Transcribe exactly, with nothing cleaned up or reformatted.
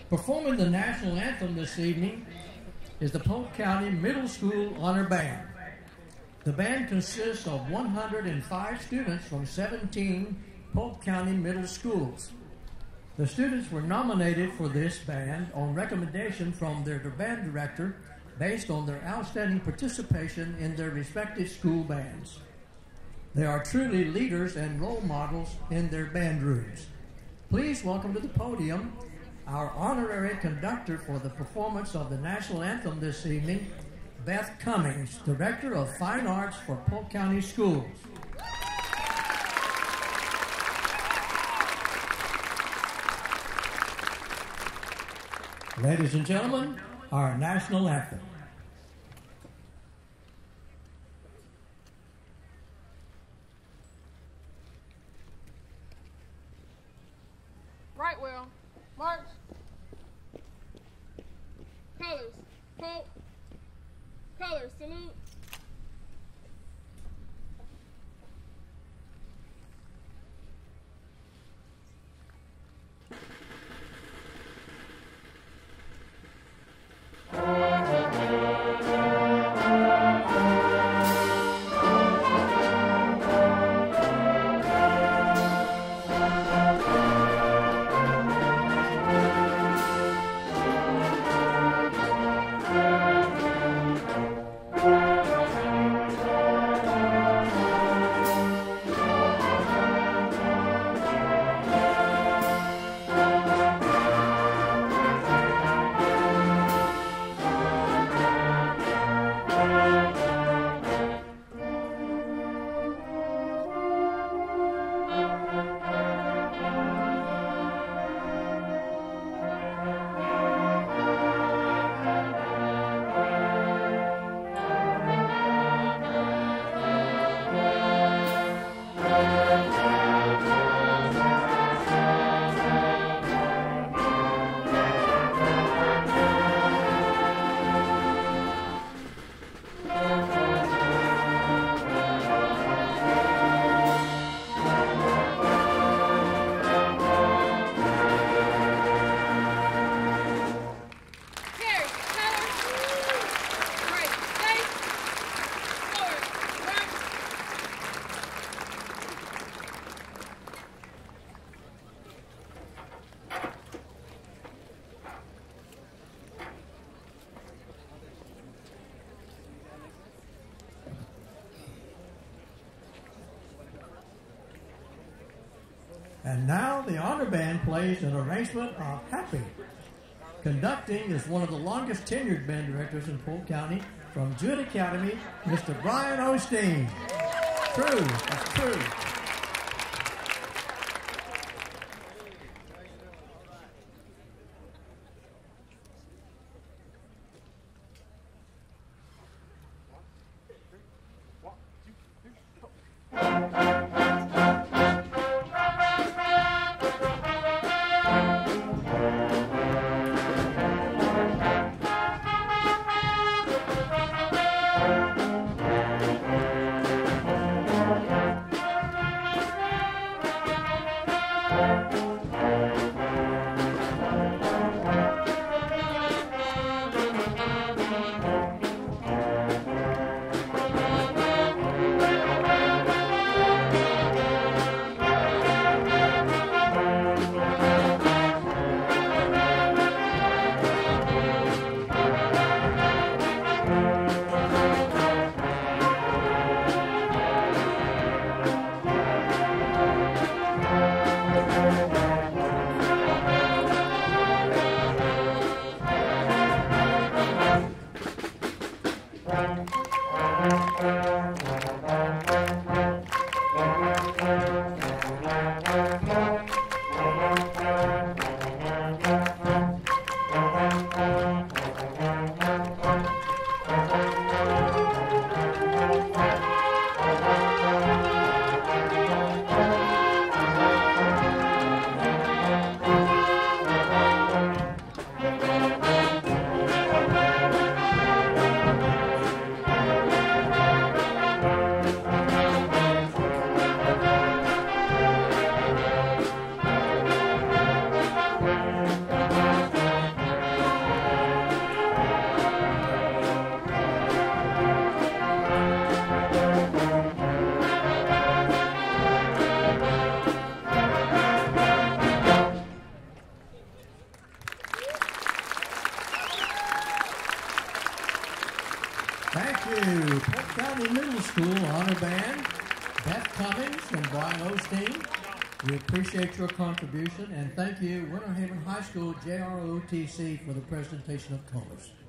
Performing the national anthem this evening is the Polk County Middle School Honor Band. The band consists of one hundred five students from seventeen Polk County middle schools. The students were nominated for this band on recommendation from their band director based on their outstanding participation in their respective school bands. They are truly leaders and role models in their band rooms. Please welcome to the podium our honorary conductor for the performance of the national anthem this evening, Beth Cummings, Director of Fine Arts for Polk County Schools. Ladies and gentlemen, our national anthem. Right wheel, march. Colors, Polk. Colors, salute. And now the honor band plays an arrangement of Happy. Conducting is one of the longest tenured band directors in Polk County from Jewett Academy, Mister Bryan Osteen. True, that's true. Middle School Honor Band, Beth Cummings and Bryan Osteen. We appreciate your contribution, and thank you, Winter Haven High School J R O T C, for the presentation of colors.